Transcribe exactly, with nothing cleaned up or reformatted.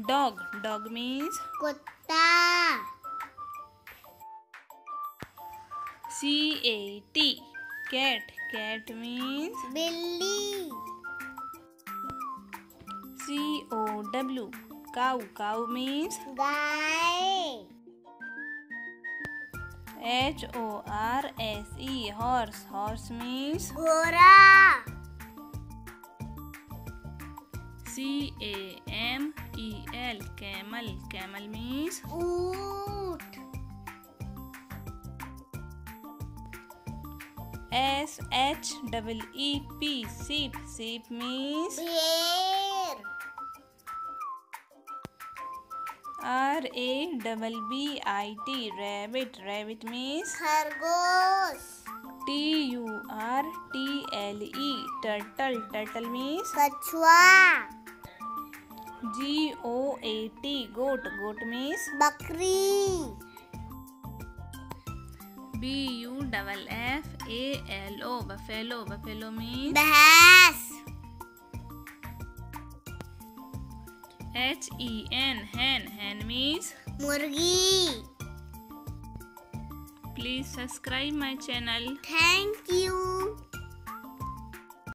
Dog. Dog means कुत्ता. C A T. Cat. Cat means बिल्ली. C O W. Cow. Cow means गाय. H O R S E. Horse. Horse means घोड़ा. C A M E L. Camel. Camel means ऊंट. S H E E P. Sheep. Sheep means भेड़. R A B B I T. Rabbit. Rabbit means खरगोश. T U R T L E. Turtle. Turtle means कछुआ. G O A T. Goat. Goat means बकरी. B U F F A L O. Buffalo. Buffalo means भैंस. H E N. Hen. Hen means मुर्गी. please subscribe my channel. Thank you.